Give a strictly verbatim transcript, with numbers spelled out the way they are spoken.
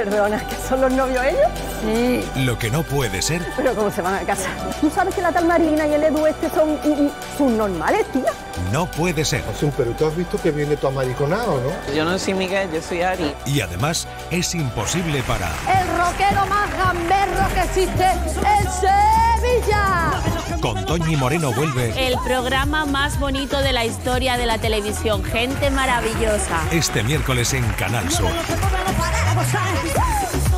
Perdona, ¿que son los novios ellos? Sí. Lo que no puede ser. Pero ¿cómo se van a casar? ¿Tú sabes que la tal Marina y el Edu este son subnormales, tía? No puede ser. José, pero tú has visto que viene tu amariconado, ¿no? Yo no soy Miguel, yo soy Ari. Y además es imposible para... El rockero más gamberro que existe en Sevilla. Con Toñi Moreno vuelve... El programa más bonito de la historia de la televisión. Gente maravillosa. Este miércoles en Canal Sur.